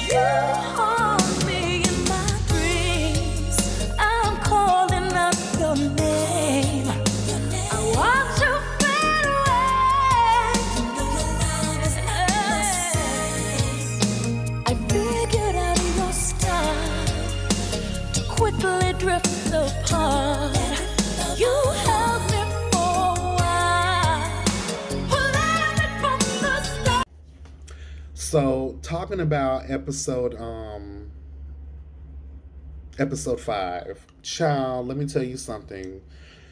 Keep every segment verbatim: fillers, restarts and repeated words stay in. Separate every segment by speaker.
Speaker 1: You haunt me in my dreams. I'm calling out your name. I watch you fade away. You know your love is not the same. I figured out your style to quickly drift apart. You held me for a while, pulling me from the start.
Speaker 2: So, talking about episode um episode five, child, let me tell you something.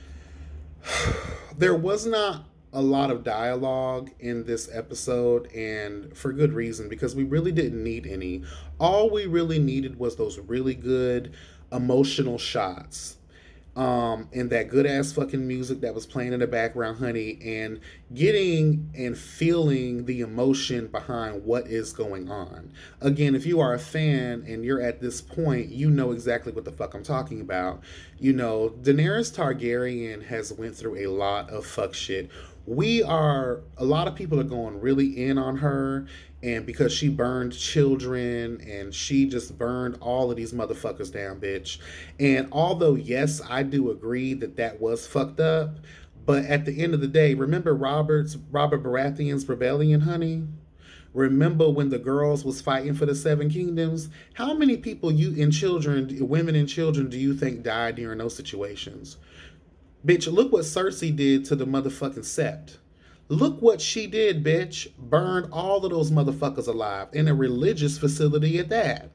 Speaker 2: There was not a lot of dialogue in this episode, and for good reason, because we really didn't need any. All we really needed was those really good emotional shots. Um, and that good ass fucking music that was playing in the background, honey, and getting and feeling the emotion behind what is going on. Again, if you are a fan and you're at this point, you know exactly what the fuck I'm talking about. You know, Daenerys Targaryen has went through a lot of fuck shit. We are, a lot of people are going really in on her, and because she burned children and she just burned all of these motherfuckers down, bitch. And although, yes, I do agree that that was fucked up, but at the end of the day, remember Robert's, Robert Baratheon's rebellion, honey? Remember when the girls was fighting for the Seven Kingdoms? How many people you and children, women and children, do you think died during those situations? Bitch, look what Cersei did to the motherfucking Sept. Look what she did, bitch. Burned all of those motherfuckers alive in a religious facility at that.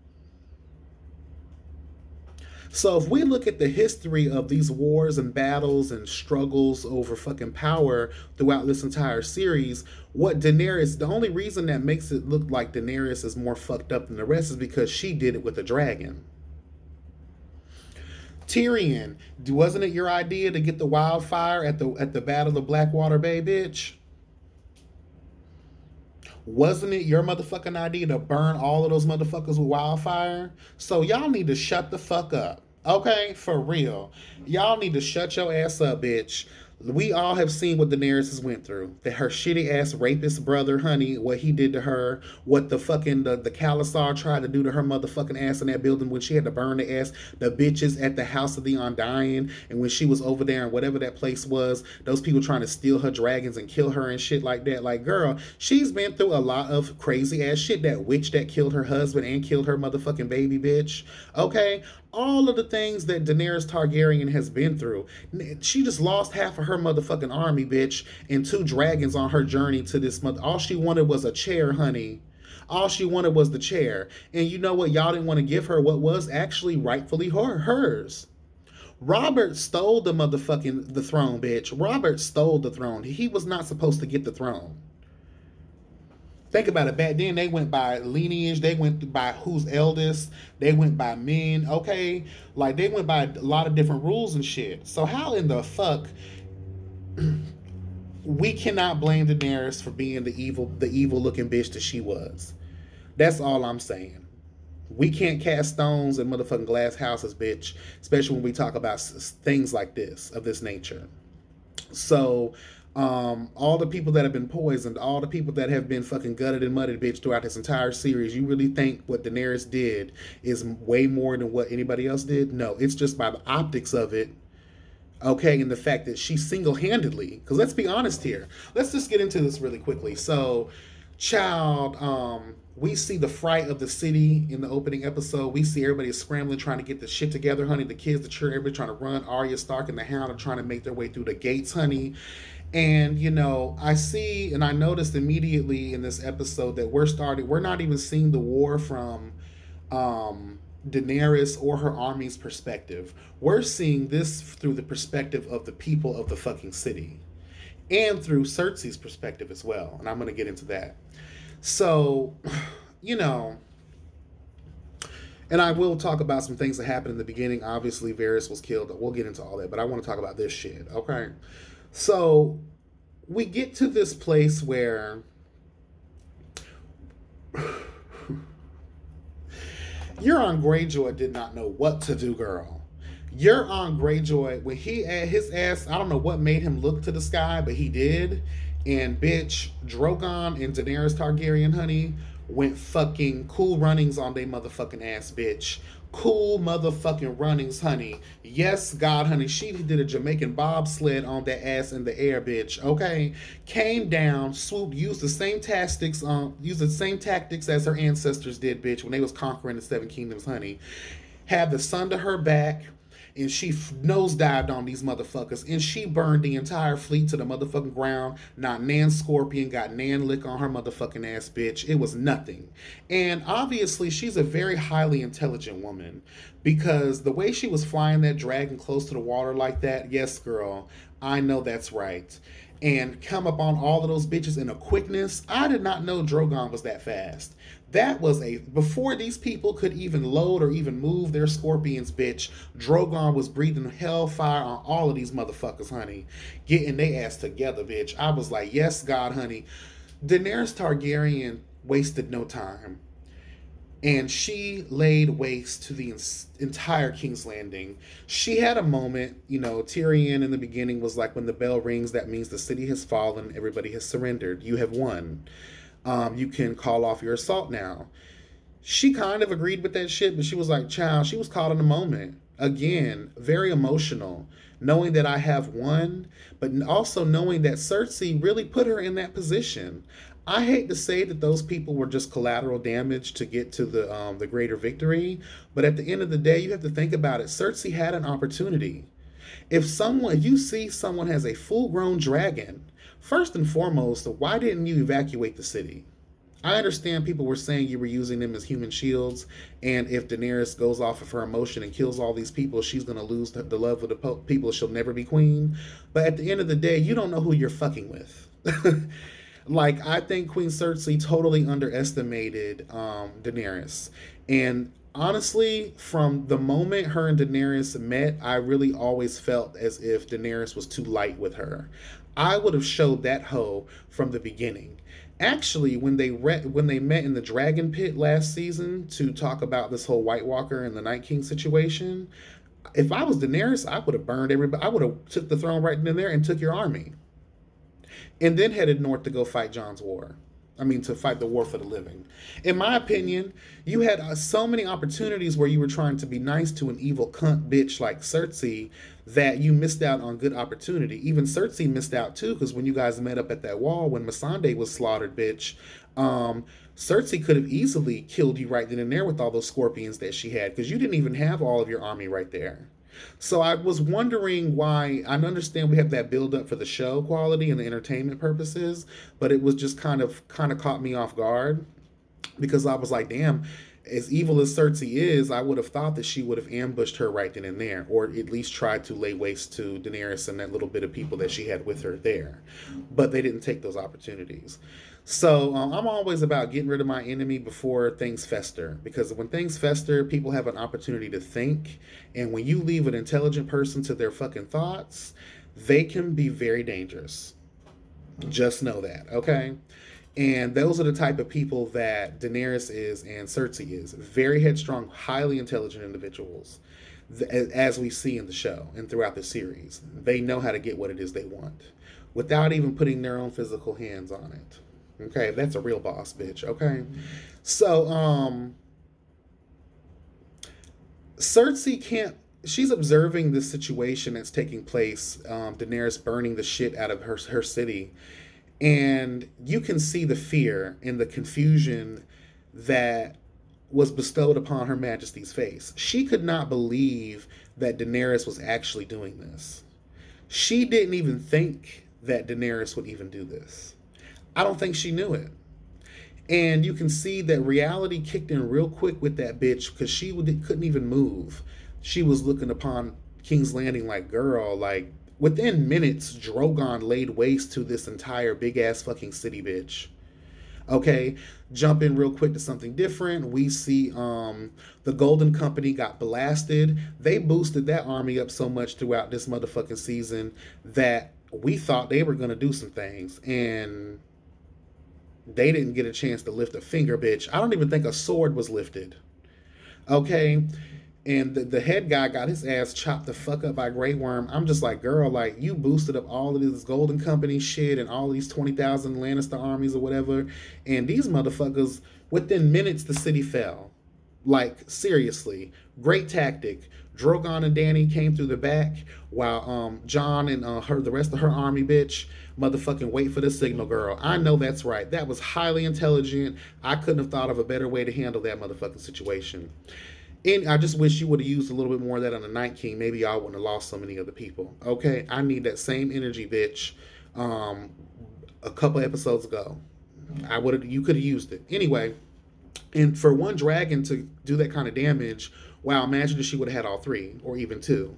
Speaker 2: So if we look at the history of these wars and battles and struggles over fucking power throughout this entire series, what Daenerys, the only reason that makes it look like Daenerys is more fucked up than the rest is because she did it with a dragon. Tyrion, wasn't it your idea to get the wildfire at the at the Battle of Blackwater Bay, bitch? Wasn't it your motherfucking idea to burn all of those motherfuckers with wildfire? So y'all need to shut the fuck up, okay? For real. Y'all need to shut your ass up, bitch. We all have seen what Daenerys has went through. That her shitty ass rapist brother, honey, what he did to her, what the fucking, the, the Khalasar tried to do to her motherfucking ass in that building when she had to burn the ass, the bitches at the House of the Undying, and when she was over there in whatever that place was, those people trying to steal her dragons and kill her and shit like that. Like, girl, she's been through a lot of crazy ass shit. That witch that killed her husband and killed her motherfucking baby, bitch. Okay? All of the things that Daenerys Targaryen has been through. She just lost half of her motherfucking army, bitch, and two dragons on her journey to this mother. All she wanted was a chair, honey. All she wanted was the chair. And you know what? Y'all didn't want to give her what was actually rightfully her, hers. Robert stole the motherfucking the throne, bitch. Robert stole the throne. He was not supposed to get the throne. Think about it. Back then, they went by lineage. They went by who's eldest. They went by men. Okay? Like, they went by a lot of different rules and shit. So how in the fuck... we cannot blame Daenerys for being the evil, the evil-looking bitch that she was. That's all I'm saying. We can't cast stones in motherfucking glass houses, bitch. Especially when we talk about things like this, of this nature. So... Um, all the people that have been poisoned, all the people that have been fucking gutted and mudded, bitch, throughout this entire series, you really think what Daenerys did is way more than what anybody else did? No, it's just by the optics of it, okay, and the fact that she single-handedly, because let's be honest here, let's just get into this really quickly. So, child, um, we see the fright of the city in the opening episode. We see everybody scrambling, trying to get the shit together, honey. The kids, the children, everybody trying to run. Arya Stark and the Hound are trying to make their way through the gates, honey. And, you know, I see and I noticed immediately in this episode that we're starting, we're not even seeing the war from um, Daenerys or her army's perspective. We're seeing this through the perspective of the people of the fucking city. And through Cersei's perspective as well. And I'm going to get into that. So, you know, and I will talk about some things that happened in the beginning. Obviously, Varys was killed. We'll get into all that. But I want to talk about this shit, okay? So, we get to this place where Euron Greyjoy did not know what to do, girl. Euron Greyjoy, when he had his ass, I don't know what made him look to the sky, but he did. And bitch, Drogon and Daenerys Targaryen, honey, went fucking cool runnings on they motherfucking ass, bitch. Cool motherfucking runnings, honey. Yes, God, honey. She did a Jamaican bobsled on that ass in the air, bitch. Okay, came down, swooped, used the same tactics, um, used the same tactics as her ancestors did, bitch, when they was conquering the Seven Kingdoms, honey. Had the sun to her back, and she nosedived on these motherfuckers, and she burned the entire fleet to the motherfucking ground. Not Nan Scorpion got Nan Lick on her motherfucking ass, bitch. It was nothing. And obviously, she's a very highly intelligent woman, because the way she was flying that dragon close to the water like that, yes, girl, I know that's right. And come up on all of those bitches in a quickness. I did not know Drogon was that fast. That was a, before these people could even load or even move their scorpions, bitch, Drogon was breathing hellfire on all of these motherfuckers, honey. Getting their ass together, bitch. I was like, yes, God, honey. Daenerys Targaryen wasted no time. And she laid waste to the entire King's Landing. She had a moment, you know, Tyrion in the beginning was like, when the bell rings, that means the city has fallen, everybody has surrendered. You have won. Um, you can call off your assault now. She kind of agreed with that shit, but she was like, child, she was caught in a moment. Again, very emotional, knowing that I have won, but also knowing that Cersei really put her in that position. I hate to say that those people were just collateral damage to get to the um, the greater victory, but at the end of the day, you have to think about it. Cersei had an opportunity. If someone, if you see someone has a full-grown dragon, first and foremost, why didn't you evacuate the city? I understand people were saying you were using them as human shields, and if Daenerys goes off of her emotion and kills all these people, she's going to lose the love of the people. She'll never be queen. But at the end of the day, you don't know who you're fucking with. Like, I think Queen Cersei totally underestimated um, Daenerys. And honestly, from the moment her and Daenerys met, I really always felt as if Daenerys was too light with her. I would have showed that hoe from the beginning. Actually, when they re- when they met in the Dragon Pit last season to talk about this whole White Walker and the Night King situation, if I was Daenerys, I would have burned everybody. I would have took the throne right in there and took your army. And then headed north to go fight Jon's war. I mean, to fight the war for the living. In my opinion, you had uh, so many opportunities where you were trying to be nice to an evil cunt bitch like Cersei that you missed out on good opportunity. Even Cersei missed out too, because when you guys met up at that wall, when Missandei was slaughtered, bitch, um, Cersei could have easily killed you right then and there with all those scorpions that she had, because you didn't even have all of your army right there. So I was wondering why. I understand we have that build up for the show quality and the entertainment purposes, but it was just kind of kind of caught me off guard, because I was like, damn, as evil as Cersei is, I would have thought that she would have ambushed her right then and there, or at least tried to lay waste to Daenerys and that little bit of people that she had with her there. But they didn't take those opportunities. So um, I'm always about getting rid of my enemy before things fester, because when things fester, people have an opportunity to think, and when you leave an intelligent person to their fucking thoughts, they can be very dangerous. Just know that, okay? And those are the type of people that Daenerys is and Cersei is. Very headstrong, highly intelligent individuals, as we see in the show and throughout the series. They know how to get what it is they want without even putting their own physical hands on it. Okay, that's a real boss bitch, okay? So, um, Cersei can't, she's observing this situation that's taking place, um, Daenerys burning the shit out of her, her city, and you can see the fear and the confusion that was bestowed upon Her Majesty's face. She could not believe that Daenerys was actually doing this. She didn't even think that Daenerys would even do this. I don't think she knew it. And you can see that reality kicked in real quick with that bitch, because she couldn't even move. She was looking upon King's Landing like, girl, like, within minutes, Drogon laid waste to this entire big-ass fucking city, bitch. Okay, jump in real quick to something different. We see um, the Golden Company got blasted. They boosted that army up so much throughout this motherfucking season that we thought they were going to do some things. And they didn't get a chance to lift a finger, bitch. I don't even think a sword was lifted. Okay? And the, the head guy got his ass chopped the fuck up by Grey Worm. I'm just like, girl, like, you boosted up all of this Golden Company shit and all these twenty thousand Lannister armies or whatever. And these motherfuckers Within minutes, the city fell. Like, seriously. Great tactic. Drogon and Dany came through the back while um, Jon and uh, her, the rest of her army, bitch, motherfucking wait for the signal, girl. I know that's right. That was highly intelligent. I couldn't have thought of a better way to handle that motherfucking situation. And I just wish you would have used a little bit more of that on the Night King. Maybe y'all wouldn't have lost so many other people. Okay? I need that same energy, bitch. Um, a couple episodes ago. I would have, you could have used it. Anyway, and for one dragon to do that kind of damage, wow, imagine if she would have had all three, or even two.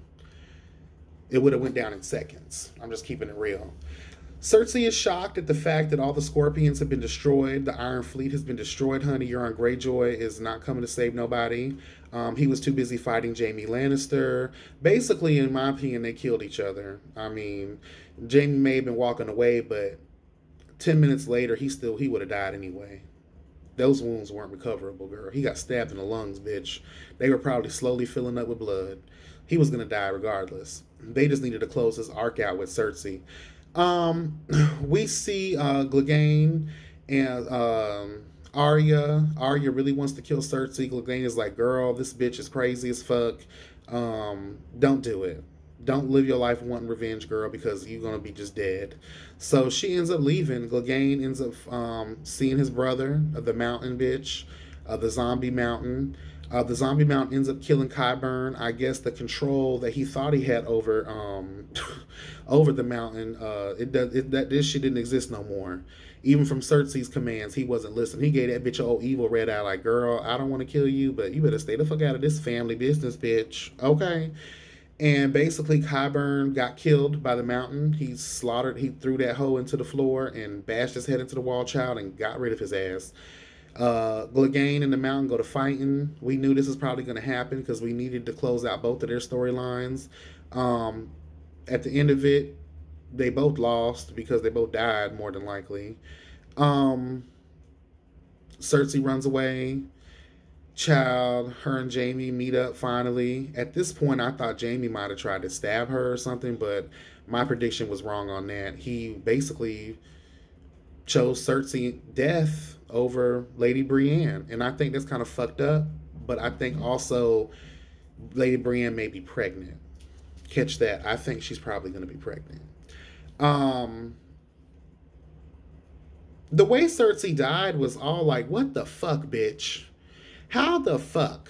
Speaker 2: It would have went down in seconds. I'm just keeping it real. Cersei is shocked at the fact that all the Scorpions have been destroyed. The Iron Fleet has been destroyed, honey. Euron Greyjoy is not coming to save nobody. Um, he was too busy fighting Jaime Lannister. Basically, in my opinion, they killed each other. I mean, Jaime may have been walking away, but ten minutes later, he still, he would have died anyway. Those wounds weren't recoverable, girl. He got stabbed in the lungs, bitch. They were probably slowly filling up with blood. He was going to die regardless. They just needed to close this arc out with Cersei. Um, we see uh, Clegane and um, Arya. Arya really wants to kill Cersei. Clegane is like, girl, this bitch is crazy as fuck. Um, don't do it. Don't live your life wanting revenge, girl, because you're going to be just dead. So she ends up leaving. Clegane ends up um, seeing his brother, uh, the mountain bitch, uh, the zombie mountain. Uh, the zombie mountain ends up killing Qyburn. I guess the control that he thought he had over um, over the mountain, uh, it does it, that this shit didn't exist no more. Even from Cersei's commands, he wasn't listening. He gave that bitch an old evil red eye, like, girl, I don't want to kill you, but you better stay the fuck out of this family business, bitch. Okay. And basically, Qyburn got killed by the mountain. He slaughtered, he threw that hoe into the floor and bashed his head into the wall child and got rid of his ass. Uh, Clegane and the mountain go to fighting. We knew this was probably going to happen because we needed to close out both of their storylines. Um, at the end of it, they both lost because they both died, more than likely. Um, Cersei runs away. Child, her and Jaime meet up finally. At this point, I thought Jaime might have tried to stab her or something, but my prediction was wrong on that. He basically chose Cersei death over Lady Brienne, and I think that's kind of fucked up, but I think also Lady Brienne may be pregnant. Catch that. I think she's probably going to be pregnant. Um, the way Cersei died was all like, what the fuck, bitch? How the fuck?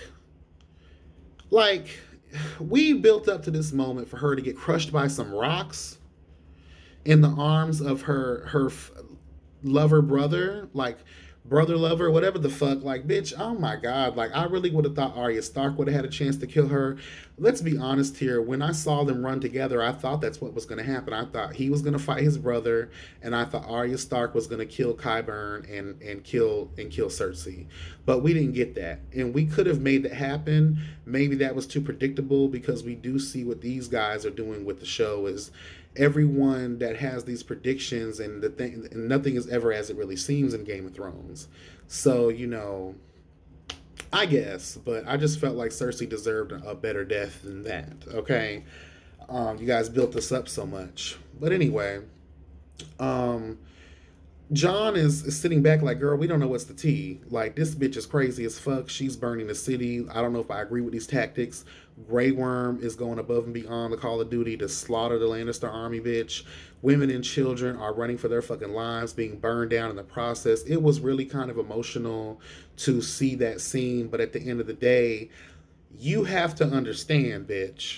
Speaker 2: Like, we built up to this moment for her to get crushed by some rocks in the arms of her her lover brother, like brother lover, whatever the fuck. Like, bitch, oh my god. Like, I really would have thought Arya Stark would have had a chance to kill her. Let's be honest here. When I saw them run together, I thought that's what was going to happen. I thought he was going to fight his brother, and I thought Arya Stark was going to kill Qyburn and and kill and kill Cersei. But we didn't get that, and we could have made that happen. Maybe that was too predictable, because we do see what these guys are doing with the show is everyone that has these predictions, and the thing, and nothing is ever as it really seems in Game of Thrones. So, you know, I guess, but I just felt like Cersei deserved a better death than that. Okay, um, you guys built this up so much, but anyway, um, Jon is, is sitting back like, girl, we don't know what's the tea. Like, this bitch is crazy as fuck. She's burning the city. I don't know if I agree with these tactics. Grey Worm is going above and beyond the Call of Duty to slaughter the Lannister army, bitch. Women and children are running for their fucking lives, being burned down in the process. It was really kind of emotional to see that scene, but at the end of the day, you have to understand, bitch.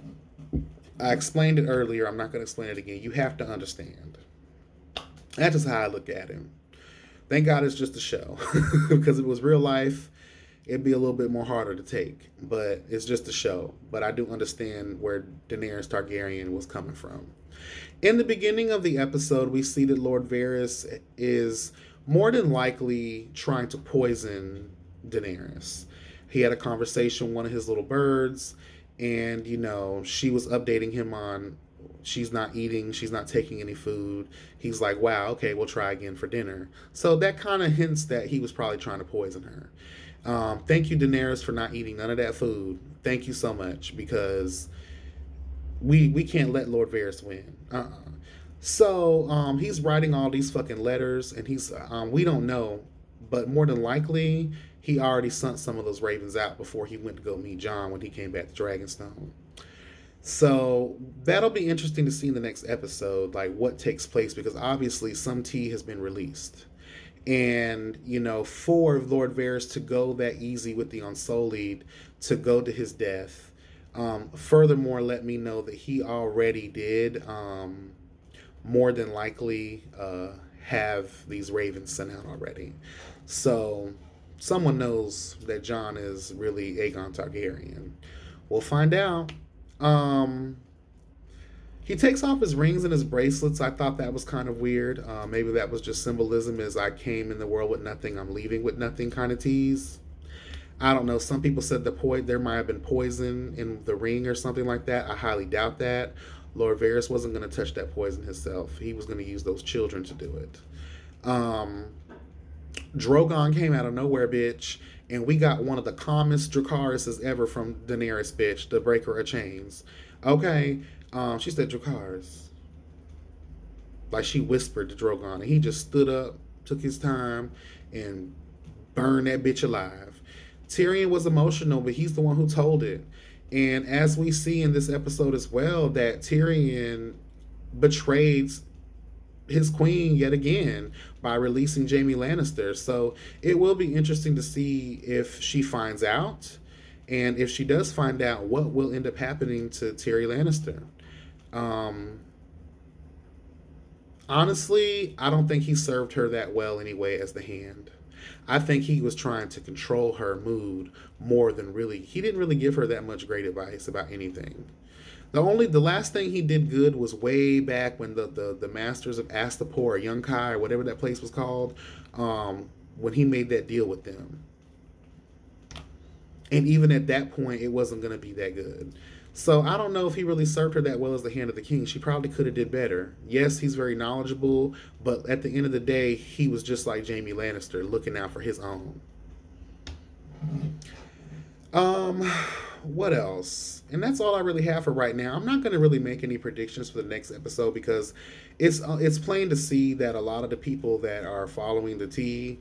Speaker 2: I explained it earlier. I'm not going to explain it again. You have to understand. That's just how I look at him. Thank God it's just a show. Because if it was real life, it'd be a little bit more harder to take. But it's just a show. But I do understand where Daenerys Targaryen was coming from. In the beginning of the episode, we see that Lord Varys is more than likely trying to poison Daenerys. He had a conversation with one of his little birds. And, you know, she was updating him on she's not eating, she's not taking any food. He's like, wow, okay, we'll try again for dinner. So that kind of hints that he was probably trying to poison her. Um, thank you, Daenerys, for not eating none of that food. Thank you so much, because we we can't let Lord Varys win. Uh-uh. So um, he's writing all these fucking letters, and he's um, we don't know but more than likely, he already sent some of those ravens out before he went to go meet Jon when he came back to Dragonstone. So that'll be interesting to see in the next episode, like what takes place, because obviously some tea has been released. And, you know, for Lord Varys to go that easy with the Unsullied, to go to his death, um, furthermore, let me know that he already did um, more than likely uh, have these ravens sent out already. So someone knows that Jon is really Aegon Targaryen. We'll find out. Um, he takes off his rings and his bracelets. I thought that was kind of weird. Uh, maybe that was just symbolism, as I came in the world with nothing, I'm leaving with nothing kind of tease. I don't know. Some people said the po- there might have been poison in the ring or something like that. I highly doubt that. Lord Varys wasn't going to touch that poison himself. He was going to use those children to do it. Um, Drogon came out of nowhere, bitch. And we got one of the calmest Dracarys ever from Daenerys, bitch. The breaker of chains. Okay. Um, she said Dracarys. Like she whispered to Drogon. And he just stood up, took his time, and burned that bitch alive. Tyrion was emotional, but he's the one who told it. And as we see in this episode as well, that Tyrion betrayed his queen yet again by releasing Jaime Lannister. So it will be interesting to see if she finds out. And if she does find out, what will end up happening to Tyrion Lannister. Um, honestly, I don't think he served her that well anyway as the Hand. I think he was trying to control her mood more than really... He didn't really give her that much great advice about anything. The only... The last thing he did good was way back when the, the, the Masters of Astapor or Yunkai or whatever that place was called, um, when he made that deal with them. And even at that point, it wasn't going to be that good. So I don't know if he really served her that well as the Hand of the King. She probably could have did better. Yes, he's very knowledgeable, but at the end of the day, he was just like Jaime Lannister, looking out for his own. Um, what else? And that's all I really have for right now. I'm not going to really make any predictions for the next episode because it's uh, it's plain to see that a lot of the people that are following the tea,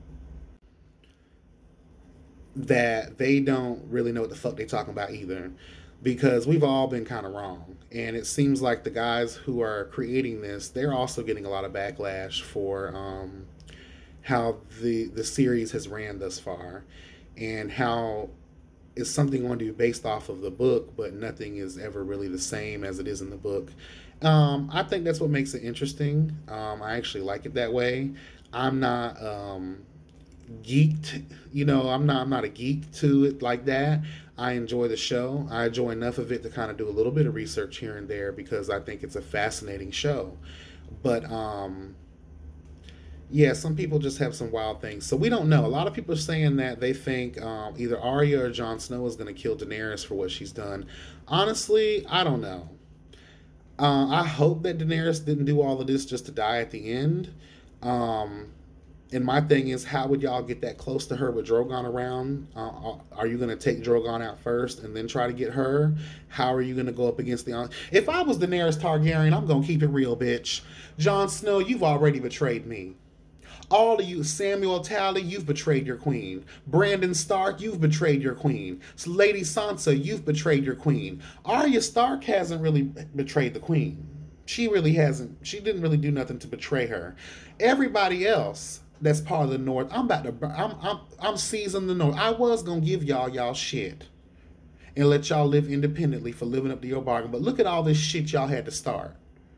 Speaker 2: that they don't really know what the fuck they're talking about either. Because we've all been kind of wrong. And it seems like the guys who are creating this, they're also getting a lot of backlash for um, how the, the series has ran thus far. And how it's something going to be based off of the book, but nothing is ever really the same as it is in the book. Um, I think that's what makes it interesting. Um, I actually like it that way. I'm not... Um, geeked, you know, I'm not I'm not a geek to it like that. I enjoy the show. I enjoy enough of it to kind of do a little bit of research here and there because I think it's a fascinating show. But um yeah, some people just have some wild things. So we don't know. A lot of people are saying that they think um, either Arya or Jon Snow is going to kill Daenerys for what she's done. Honestly, I don't know. Uh, I hope that Daenerys didn't do all of this just to die at the end. Um And my thing is, how would y'all get that close to her with Drogon around? Uh, are you going to take Drogon out first and then try to get her? How are you going to go up against the... If I was Daenerys Targaryen, I'm going to keep it real, bitch. Jon Snow, you've already betrayed me. All of you, Samuel Tally, you've betrayed your queen. Brandon Stark, you've betrayed your queen. Lady Sansa, you've betrayed your queen. Arya Stark hasn't really betrayed the queen. She really hasn't. She didn't really do nothing to betray her. Everybody else... that's part of the North. I'm about to, I'm, I'm, I'm seizing the North. I was going to give y'all, y'all shit. And let y'all live independently for living up to your bargain. But look at all this shit y'all had to start.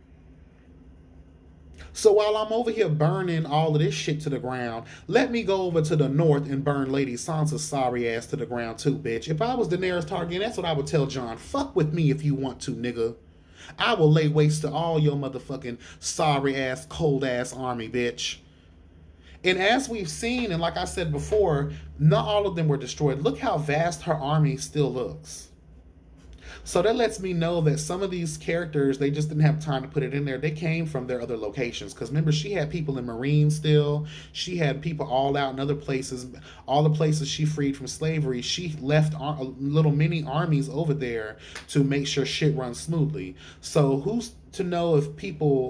Speaker 2: So while I'm over here burning all of this shit to the ground, let me go over to the North and burn Lady Sansa's sorry ass to the ground too, bitch. If I was Daenerys Targaryen, that's what I would tell Jon. Fuck with me if you want to, nigga. I will lay waste to all your motherfucking sorry ass, cold ass army, bitch. And as we've seen, and like I said before, not all of them were destroyed. Look how vast her army still looks. So that lets me know that some of these characters, they just didn't have time to put it in there. They came from their other locations. Because remember, she had people in Marine still. She had people all out in other places. All the places she freed from slavery, she left ar- little mini armies over there to make sure shit runs smoothly. So who's to know if people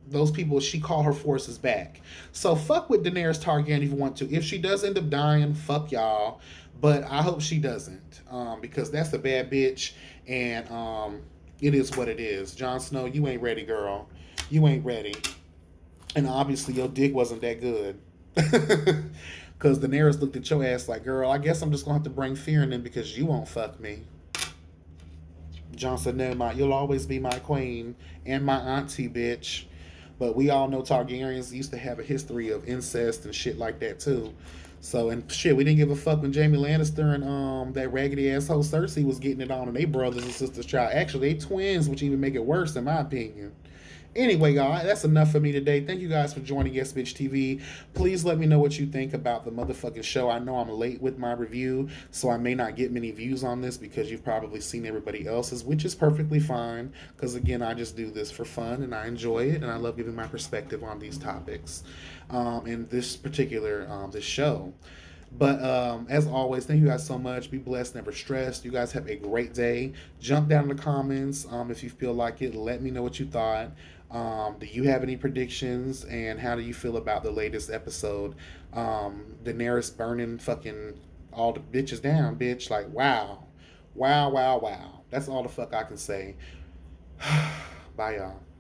Speaker 2: those people, she called her forces back. So fuck with Daenerys Targaryen if you want to. If she does end up dying, fuck y'all. But I hope she doesn't, um, because that's a bad bitch, and um, it is what it is. Jon Snow, you ain't ready, girl. You ain't ready, and obviously your dick wasn't that good. Because Daenerys looked at your ass like, girl, I guess I'm just gonna have to bring fear in them because you won't fuck me. Jon said, no, my, you'll always be my queen and my auntie, bitch. But we all know Targaryens used to have a history of incest and shit like that too. So, and shit, we didn't give a fuck when Jaime Lannister and um that raggedy asshole Cersei was getting it on, and they brothers and sisters child. Actually, they twins, which even make it worse in my opinion. Anyway, y'all, that's enough for me today. Thank you guys for joining Yes Bitch T V. Please let me know what you think about the motherfucking show. I know I'm late with my review, so I may not get many views on this because you've probably seen everybody else's, which is perfectly fine. Because, again, I just do this for fun, and I enjoy it, and I love giving my perspective on these topics um, in this particular um, this show. But um, as always, thank you guys so much. Be blessed, never stressed. You guys have a great day. Jump down in the comments um, if you feel like it. Let me know what you thought. Um, do you have any predictions? And how do you feel about the latest episode? Um, Daenerys burning fucking all the bitches down, bitch. Like, wow. Wow, wow, wow. That's all the fuck I can say. Bye, y'all.